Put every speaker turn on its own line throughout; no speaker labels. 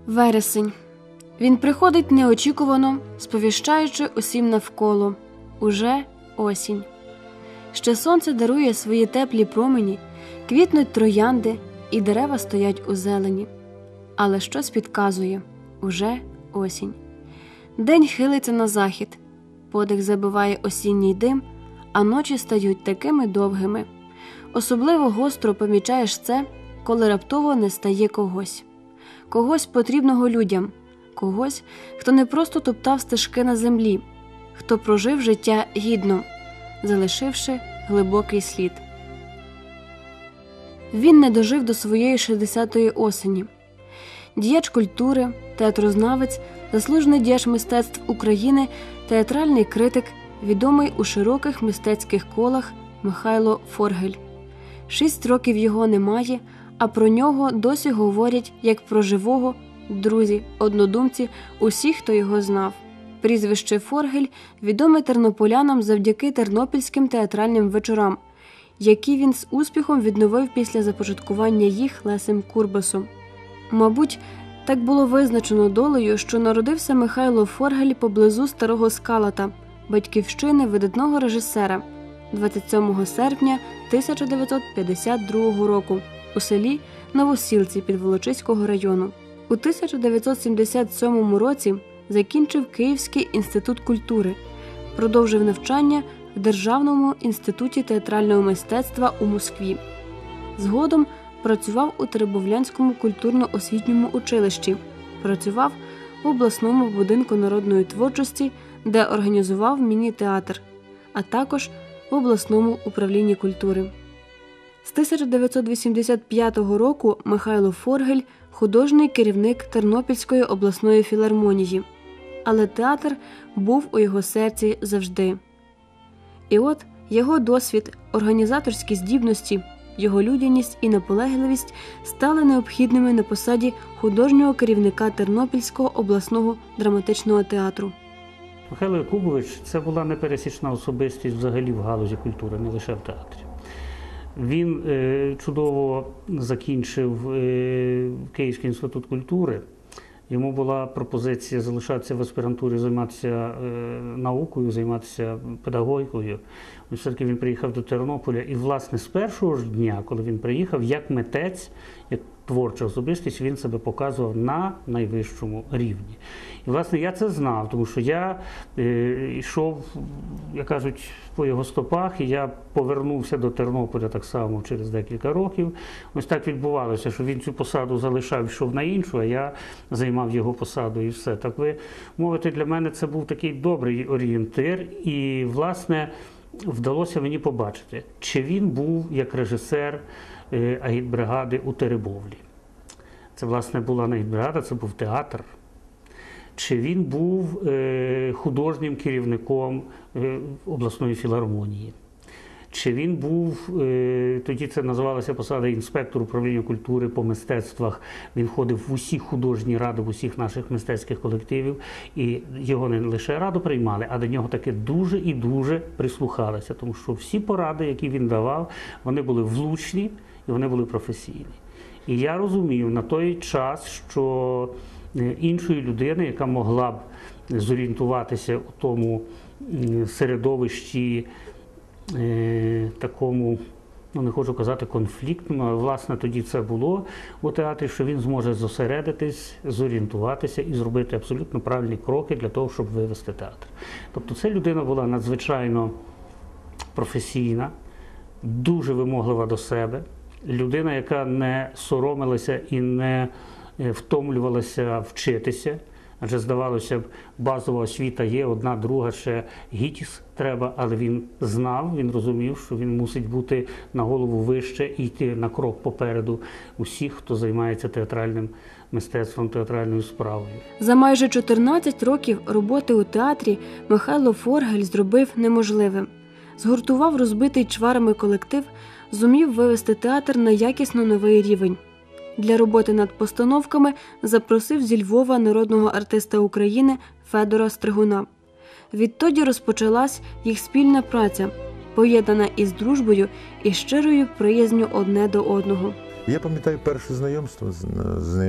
Вересень. Він приходить неочікувано, сповіщаючи усім навколо. Уже осінь. Ще сонце дарує свої теплі промені, квітнуть троянди і дерева стоять у зелені. Але щось підказує – уже осінь. День хилиться на захід, подих забиває осінній дим, а ночі стають такими довгими. Особливо гостро помічаєш це, коли раптово не стає когось. Когось потрібного людям, когось, хто не просто топтав стежки на землі, хто прожив життя гідно, залишивши глибокий слід. Він не дожив до своєї 60-ї осені. Діяч культури, театрознавець, заслужений діяч мистецтв України, театральний критик, відомий у широких мистецьких колах Михайло Форгель. 6 років його немає, а про нього досі говорять як про живого, друзі, однодумці, усі, хто його знав. Прізвище Форгель відоме тернополянам завдяки тернопільським театральним вечорам, які він з успіхом відновив після започаткування їх Лесем Курбасом. Мабуть, так було визначено долею, що народився Михайло Форгель поблизу Старого Скалата, батьківщини видатного режисера, 27 серпня 1952 року у селі Новосілці Підволочиського району. У 1977 році закінчив Київський інститут культури, продовжив навчання в Державному інституті театрального мистецтва у Москві. Згодом працював у Теребовлянському культурно-освітньому училищі, працював в обласному будинку народної творчості, де організував міні-театр, а також в обласному управлінні культури. З 1985 року Михайло Форгель – художній керівник Тернопільської обласної філармонії, але театр був у його серці завжди. І от його досвід, організаторські здібності, його людяність і наполегливість стали необхідними на посаді художнього керівника Тернопільського обласного драматичного театру.
Михайло Якубович – це була непересічна особистість взагалі в галузі культури, не лише в театрі. Він чудово закінчив Київський інститут культури. Йому була пропозиція залишатися в аспірантурі, займатися наукою, займатися педагогікою. Все-таки він приїхав до Тернополя і, власне, з першого ж дня, коли він приїхав, як митець, як творча особистість, він себе показував на найвищому рівні. І, власне, я це знав, тому що я йшов, як кажуть, по його стопах, і я повернувся до Тернополя так само через декілька років. Ось так відбувалося, що він цю посаду залишав, йшов на іншу, а я займав його посаду і все. Так ви мовите, для мене це був такий добрий орієнтир, і, власне, вдалося мені побачити, чи він був як режисер агітбригади у Теребовлі. Це, власне, була не агітбригада, це був театр. Чи він був художнім керівником обласної філармонії. Чи він був, тоді це називалася посада інспектор управління культури по мистецтвах. Він входив в усі художні ради, в усіх наших мистецьких колективів. І його не лише раду приймали, а до нього таки дуже і дуже прислухалися. Тому що всі поради, які він давав, вони були влучні і вони були професійні. І я розумів на той час, що іншої людини, яка могла б зорієнтуватися у тому середовищі, такому, ну не хочу казати конфліктному, але власне тоді це було у театрі, що він зможе зосередитись, зорієнтуватися і зробити абсолютно правильні кроки для того, щоб вивести театр. Тобто ця людина була надзвичайно професійна, дуже вимоглива до себе, людина, яка не соромилася і не втомлювалася вчитися, адже, здавалося б, базова освіта є, одна, друга, ще ГІТІС треба, але він знав, він розумів, що він мусить бути на голову вище і йти на крок попереду усіх, хто займається театральним мистецтвом, театральною справою.
За майже 14 років роботи у театрі Михайло Форгель зробив неможливе. Згуртував розбитий чварами колектив, зумів вивести театр на якісно новий рівень. Для роботи над постановками запросив зі Львова народного артиста України Федора Стригуна. Відтоді розпочалась їх спільна праця, поєднана із дружбою і щирою приязнью одне до одного.
Я пам'ятаю перше знайомство з ним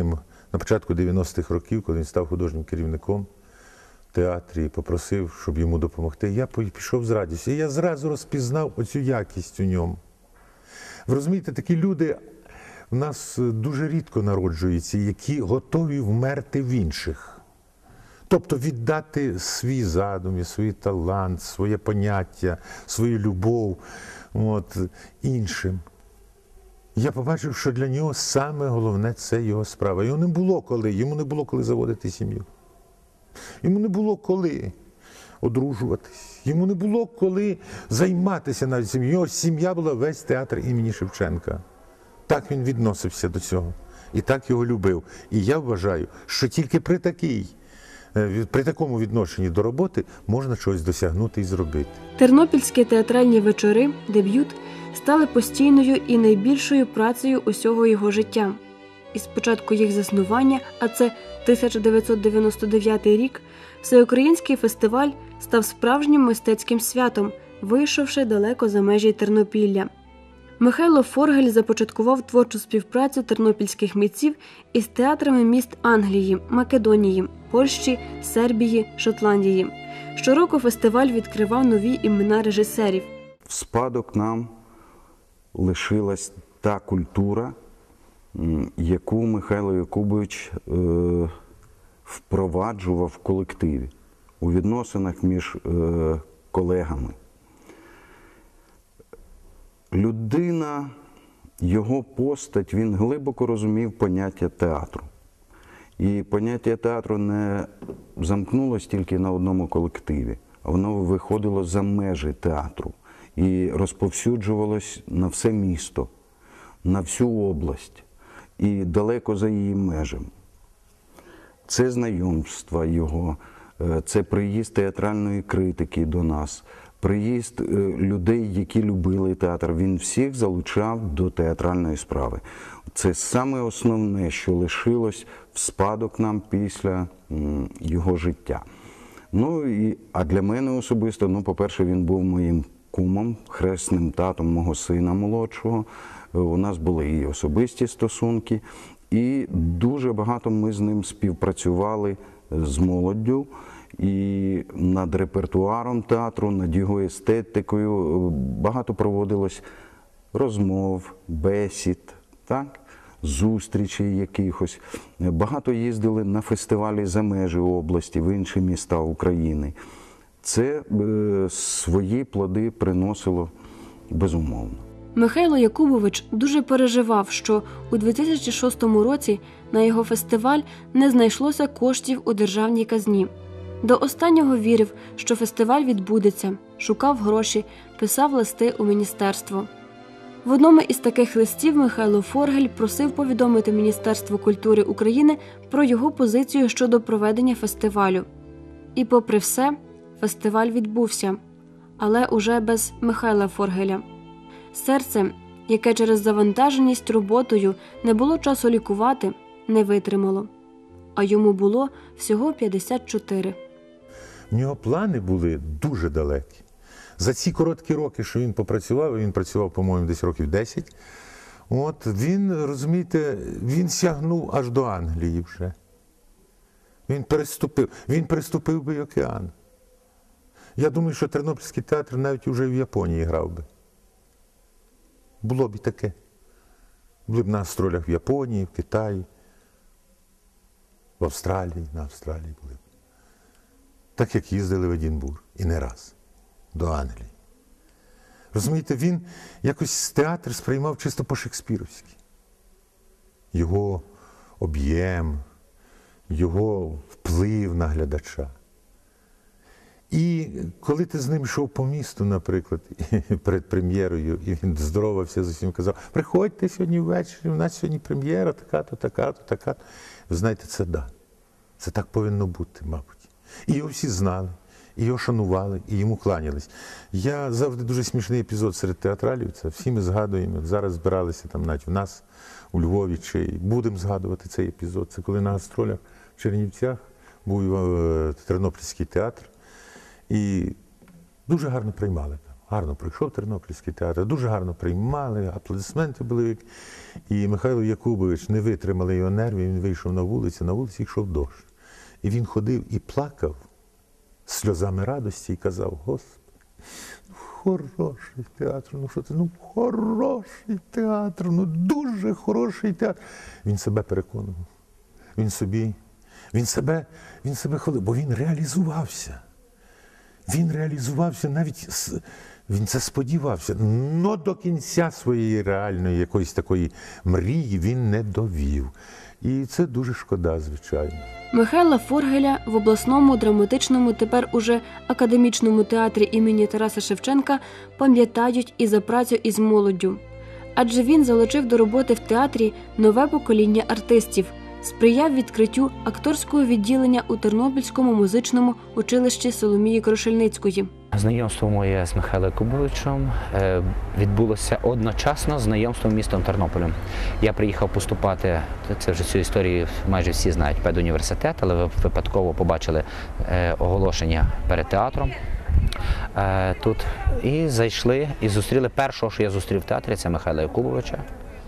на початку 90-х років, коли він став художнім керівником в театрі і попросив, щоб йому допомогти, я пішов з радістю. І я зразу розпізнав оцю якість у ньому. Ви розумієте, такі люди в нас дуже рідко народжуються, які готові вмерти в інших. Тобто віддати свій задум, свій талант, своє поняття, свою любов іншим. Я побачив, що для нього саме головне – це його справа. Йому не було коли заводити сім'ю. Йому не було коли одружуватись. Йому не було коли займатися навіть сім'єю. Його сім'я була весь театр імені Шевченка. Так він відносився до цього. І так його любив. І я вважаю, що тільки при такому відношенні до роботи можна щось досягнути і зробити.
Тернопільські театральні вечори, дебют, стали постійною і найбільшою працею усього його життя. І з початку їх заснування, а це 1999 рік, Всеукраїнський фестиваль став справжнім мистецьким святом, вийшовши далеко за межі Тернопілля. Михайло Форгель започаткував творчу співпрацю тернопільських митців із театрами міст Англії, Македонії, Польщі, Сербії, Шотландії. Щороку фестиваль відкривав нові імена режисерів.
В спадок нам лишилась та культура, яку Михайло Якубович впроваджував в колективі, у відносинах між колегами. Людина, його постать, він глибоко розумів поняття театру. І поняття театру не замкнулося тільки на одному колективі, а воно виходило за межі театру і розповсюджувалось на все місто, на всю область і далеко за її межами. Це знайомства його, це приїзд театральної критики до нас, приїзд людей, які любили театр. Він всіх залучав до театральної справи. Це саме основне, що лишилось в спадок нам після його життя. А для мене особисто, по-перше, він був моїм кумом, хресним татом мого сина молодшого. У нас були і особисті стосунки, і дуже багато ми з ним співпрацювали з молоддю, і над репертуаром театру, над його естетикою. Багато проводилось розмов, бесід, зустрічей якихось. Багато їздили на фестивалі за межі області, в інші міста України. Це свої плоди приносило безумовно.
Михайло Якубович дуже переживав, що у 2006 році на його фестиваль не знайшлося коштів у державній казні. До останнього вірив, що фестиваль відбудеться, шукав гроші, писав листи у міністерство. В одному із таких листів Михайло Форгель просив повідомити Міністерство культури України про його позицію щодо проведення фестивалю. І попри все, фестиваль відбувся, але уже без Михайла Форгеля. Серце, яке через завантаженість роботою не було часу лікувати, не витримало. А йому було всього 54.
В нього плани були дуже далекі. За ці короткі роки, що він попрацював, він працював, по-моєму, десь років 10, він сягнув аж до Англії вже. Він переступив би океан. Я думаю, що Тернопільський театр навіть вже в Японії грав би. Було б і таке. Були б на гастролях в Японії, в Китаї, в Австралії, на Австралії були б. Так, як їздили в Единбург, і не раз, до Англії. Розумієте, він якось театр сприймав чисто по-шекспіровськи. Його об'єм, його вплив на глядача. І коли ти з ним йшов по місту, наприклад, перед прем'єрою, і він здоровався з усім, казав: приходьте сьогодні ввечері, у нас сьогодні прем'єра, така-то, така-то, така-то. Ви знаєте, це так повинно бути, мабуть. І його всі знали, і його шанували, і йому кланялись. Я завжди дуже смішний епізод серед театралів, це всі ми згадуємо. Зараз збиралися там навіть в нас, у Львові, чи будемо згадувати цей епізод. Це коли на гастролях в Чернівцях був Тернопільський театр. І дуже гарно приймали там. Гарно пройшов Тернопільський театр, дуже гарно приймали, аплодисменти були. І Михайло Якубович не витримали його нервів, він вийшов на вулиці йшов дощ. І він ходив і плакав сльозами радості і казав: Господи, хороший театр, ну що ти, ну хороший театр, ну дуже хороший театр. Він себе переконував, він себе хвалив, бо він реалізувався. Він реалізувався навіть, він це сподівався, но до кінця своєї реальної якоїсь такої мрії він не довів. І це дуже шкода, звичайно.
Михайла Форгеля в обласному драматичному, тепер уже академічному театрі імені Тараса Шевченка пам'ятають і за працю із молоддю. Адже він залучив до роботи в театрі нове покоління артистів, сприяв відкриттю акторського відділення у Тернопільському музичному училищі Соломії Крушельницької.
Знайомство моє з Михайлом Якубовичем відбулося одночасно з знайомством містом Тернополем. Я приїхав поступати, це вже цю історію майже всі знають, педуніверситет, але випадково побачили оголошення перед театром тут. І зайшли, і зустріли першого, що я зустрів в театрі, це Михайла Якубовича.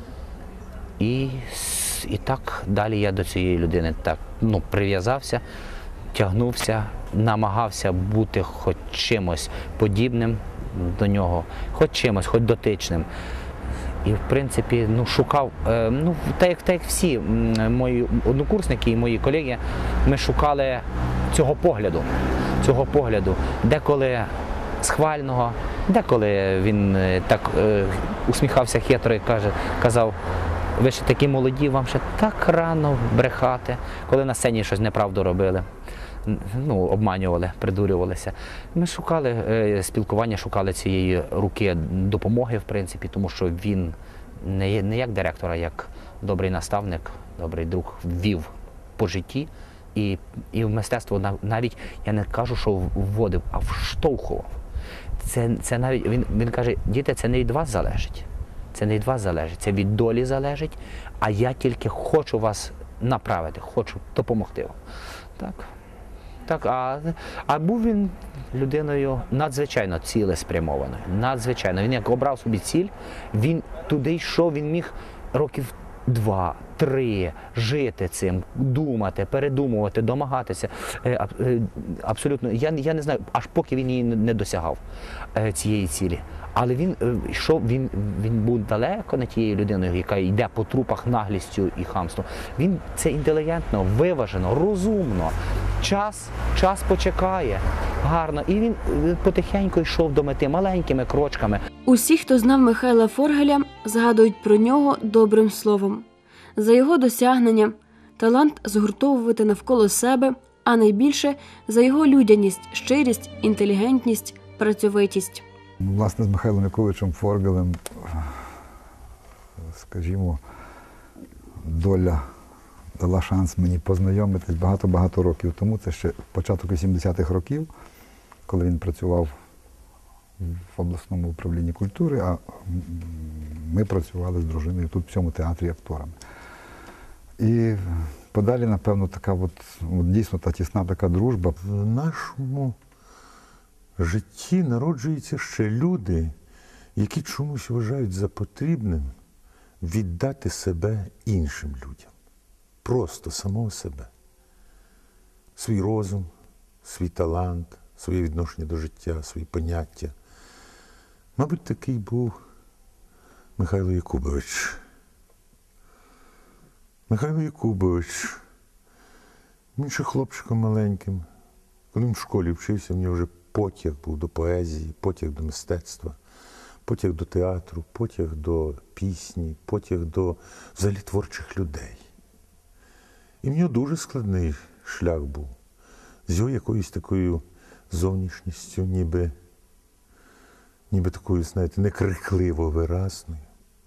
І так далі я до цієї людини так, прив'язався, тягнувся, намагався бути хоч чимось подібним до нього, хоч чимось, хоч дотичним. І, в принципі, шукав, так як всі мої однокурсники і мої колеги, ми шукали цього погляду, деколи схвального, деколи він так усміхався хитро і казав: ви ще такі молоді, вам ще так рано брехати, коли на сцені щось неправду робили, обманювали, придурювалися. Ми шукали спілкування, шукали цієї руки допомоги, в принципі, тому що він не як директор, а як добрий наставник, добрий друг ввів по житті і в мистецтво навіть, я не кажу, що вводив, а вштовхував. Це навіть, він каже: діти, це не від вас залежить. Це не від вас залежить, це від долі залежить, а я тільки хочу вас направити, хочу допомогти вам. Так, а був він людиною надзвичайно цілеспрямованою, надзвичайно. Він як обрав собі ціль, він туди йшов, він міг років 2-3 жити цим, думати, передумувати, домагатися. Абсолютно, я не знаю, аж поки він її не досягав, цієї цілі. Але він йшов, він був далеко не тією людиною, яка йде по трупах наглістю і хамством. Він це інтелігентно, виважено, розумно. Час почекає, гарно. І він потихеньку йшов до мети маленькими крочками.
Усі, хто знав Михайла Форгеля, згадують про нього добрим словом. За його досягнення, талант згуртовувати навколо себе, а найбільше за його людяність, щирість, інтелігентність, працьовитість.
Власне, з Михайлом Якубовичем Форгелем, скажімо, доля дала шанс мені познайомитись багато-багато років тому. Це ще початок 80-х років, коли він працював в обласному управлінні культури, а ми працювали з дружиною тут в цьому театрі акторами. І подалі, напевно, така дійсно та тісна така дружба.
В нашому житті народжуються ще люди, які чомусь вважають за потрібним віддати себе іншим людям. Просто самого себе. Свій розум, свій талант, своє відношення до життя, свої поняття. Мабуть, такий був Михайло Якубович. Михайло Якубович, він ще хлопчиком маленьким, коли він в школі вчився, в нього вже потяг був до поезії, потяг до мистецтва, потяг до театру, потяг до пісні, потяг до взагалі творчих людей. І в нього дуже складний шлях був. З його якоюсь такою зовнішністю, ніби такою, знаєте, некрикливо виразною.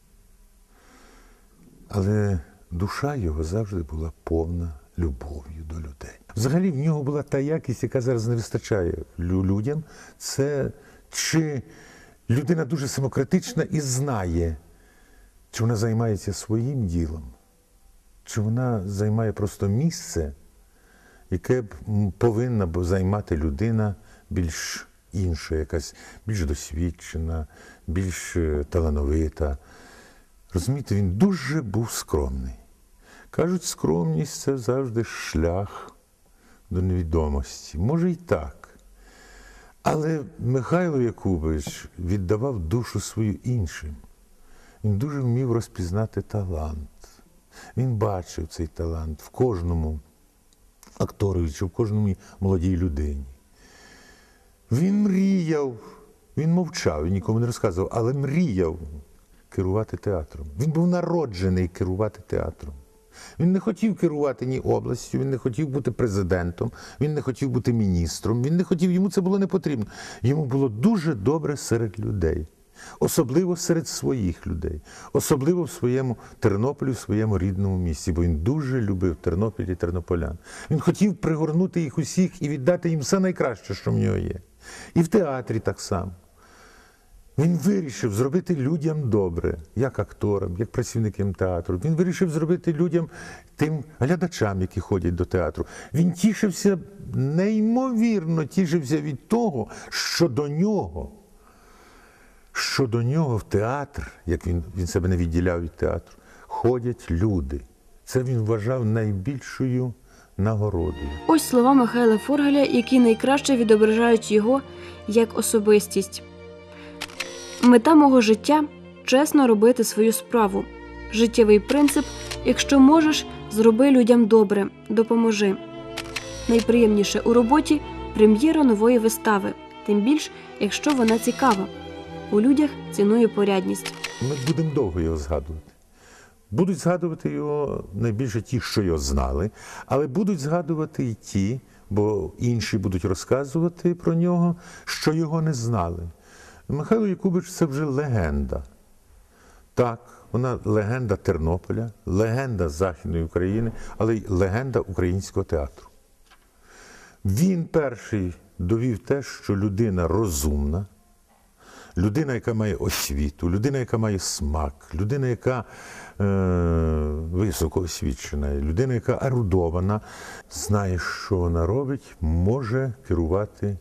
Але душа його завжди була повна любов'ю до людей. Взагалі в нього була та якість, яка зараз не вистачає людям. Це чи людина дуже самокритична і знає, чи вона займається своїм ділом, чи вона займає просто місце, яке б повинна б займати людина більш інша, якась більш досвідчена, більш талановита. Розумієте, він дуже був скромний. Кажуть, скромність – це завжди шлях до невідомості. Може і так. Але Михайло Якубович віддавав душу свою іншим. Він дуже вмів розпізнати талант. Він бачив цей талант в кожному акторові чи в кожному молодій людині. Він мріяв, він мовчав, він нікому не розказував, але мріяв керувати театром. Він був народжений керувати театром. Він не хотів керувати ні областю, він не хотів бути президентом, він не хотів бути міністром, він не хотів, йому це було не потрібно. Йому було дуже добре серед людей. Особливо серед своїх людей. Особливо в своєму Тернополі, в своєму рідному місті, бо він дуже любив Тернопіль і тернополян. Він хотів пригорнути їх усіх і віддати їм все найкраще, що в нього є. І в театрі так само. Він вирішив зробити людям добре, як акторам, як працівникам театру. Він вирішив зробити людям, тим глядачам, які ходять до театру. Він тішився, неймовірно тішився від того, що до нього в театр, як він себе не відділяв від театру, ходять люди. Це він вважав найбільшою нагородою.
Ось слова Михайла Фургаля, які найкраще відображають його як особистість. Мета мого життя – чесно робити свою справу. Життєвий принцип – якщо можеш, зроби людям добре, допоможи. Найприємніше у роботі – прем'єра нової вистави, тим більш, якщо вона цікава. У людях ціную порядність.
Ми будемо довго його згадувати. Будуть згадувати його найбільше ті, що його знали, але будуть згадувати і ті, бо інші будуть розказувати про нього, що його не знали. Михайло Якубович – це вже легенда. Так, вона легенда Тернополя, легенда Західної України, але й легенда українського театру. Він перший довів те, що людина розумна, людина, яка має освіту, людина, яка має смак, людина, яка високо освічена, людина, яка ерудована, знає, що вона робить, може керувати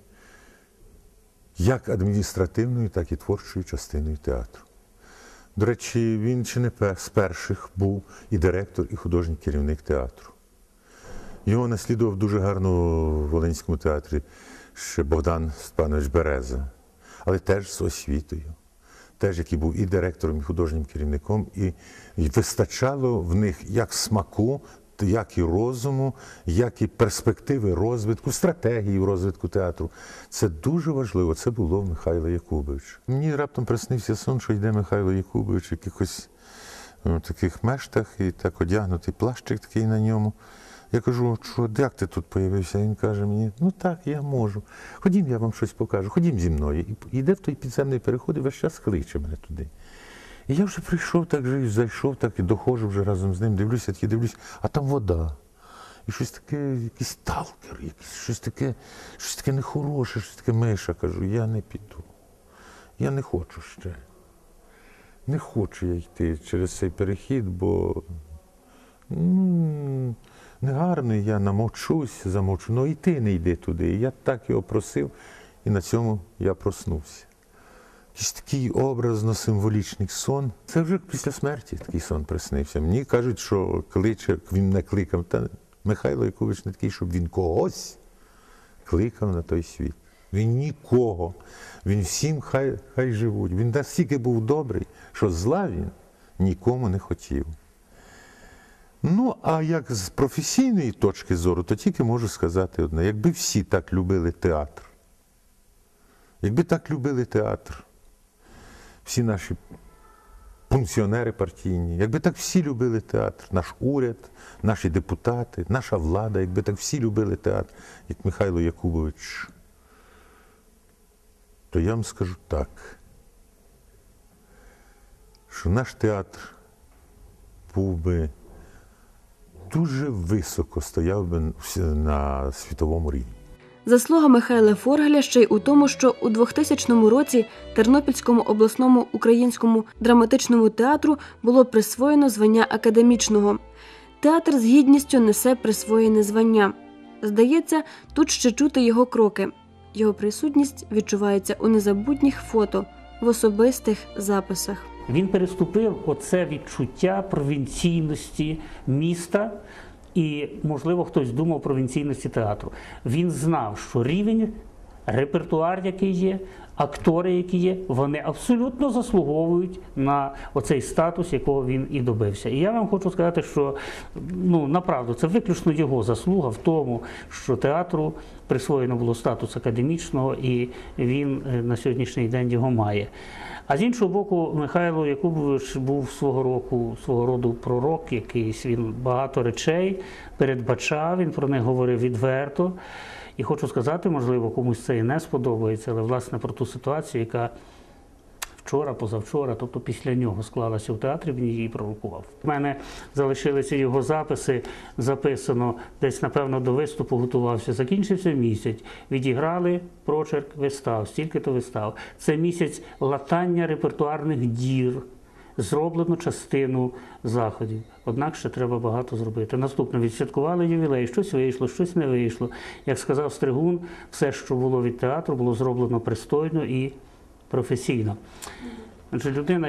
як адміністративною, так і творчою частиною театру. До речі, він чи не з перших був і директор, і художній керівник театру. Його наслідував дуже гарно в Волинському театрі ще Богдан Степанович Береза, але теж з освітою, теж який був і директором, і художнім керівником, і вистачало в них як смаку, як і розуму, як і перспективи розвитку, стратегії в розвитку театру. Це дуже важливо, це було в Михайла Якубовича. Мені раптом приснився сон, що йде Михайло Якубович в якихось таких мештах, і так одягнутий плащик такий на ньому. Я кажу, що як ти тут з'явився? Він каже мені, ну так, я можу. Ходім, я вам щось покажу, ходім зі мною. І йде в той підземний переход і весь час кличе мене туди. І я вже прийшов, так же, зайшов, так і доходжу вже разом з ним, дивлюся, а там вода. І щось таке, якийсь талкер, щось таке нехороше, щось таке миша. Кажу, я не піду. Я не хочу ще. Не хочу я йти через цей перехід, бо негарний, я намовчусь, замовчу. Ну і ти не йди туди. І я так його просив, і на цьому я проснувся. Якийсь такий образно-символічний сон. Це вже після смерті такий сон приснився. Мені кажуть, що кличе, він не кликав. Та Михайло Якубович не такий, щоб він когось кликав на той світ. Він нікого. Він всім хай живуть. Він настільки був добрий, що зла він нікому не хотів. Ну, а як з професійної точки зору, то тільки можу сказати одне. Якби всі так любили театр, всі наші функціонери партійні, якби так всі любили театр, наш уряд, наші депутати, наша влада, якби так всі любили театр, як Михайло Якубович, то я вам скажу так, що наш театр був би дуже високо стояв би на світовому рівні.
Заслуга Михайла Фургаля ще й у тому, що у 2000 році Тернопільському обласному українському драматичному театру було присвоєно звання академічного. Театр з гідністю несе присвоєне звання. Здається, тут ще чути його кроки. Його присутність відчувається у незабутніх фото, в особистих записах.
Він переступив оце відчуття провінційності міста і, можливо, хтось думав провінційності театру. Він знав, що рівень, репертуар, який є, актори, які є, вони абсолютно заслуговують на оцей статус, якого він і добився. І я вам хочу сказати, що, направду, це виключно його заслуга в тому, що театру присвоєно було статус академічного, і він на сьогоднішній день його має. А з іншого боку, Михайло Якубович був свого роду пророк якийсь, він багато речей передбачав, він про них говорив відверто. І хочу сказати, можливо, комусь це і не сподобається, але, власне, про ту ситуацію, яка вчора, позавчора, тобто після нього склалася в театрі, він її пророкував. У мене залишилися його записи, записано десь, напевно, до виступу готувався, закінчився місяць, відіграли прочерк вистав, стільки-то вистав. Це місяць латання репертуарних дір, зроблено частину заходів. Однак ще треба багато зробити. Наступно відсвяткували ювілей, щось вийшло, щось не вийшло. Як сказав Стригун, все, що було від театру, було зроблено пристойно і професійно. Адже людина,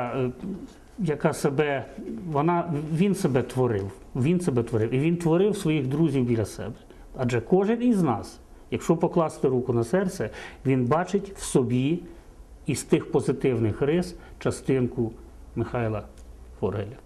яка себе, він себе творив. І він творив своїх друзів біля себе. Адже кожен із нас, якщо покласти руку на серце, він бачить в собі із тих позитивних рис частинку Михайла Форгеля.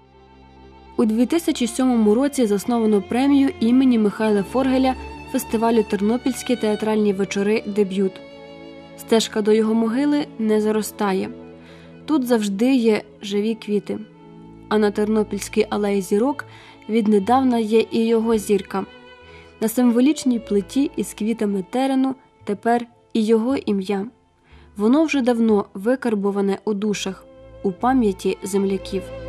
У 2007 році засновано премію імені Михайла Форгеля фестивалю «Тернопільські театральні вечори. Дебют». Стежка до його могили не заростає. Тут завжди є живі квіти. А на Тернопільській алеї зірок віднедавна є і його зірка. На символічній плиті із квітами терену тепер і його ім'я. Воно вже давно викарбоване у душах, у пам'яті земляків.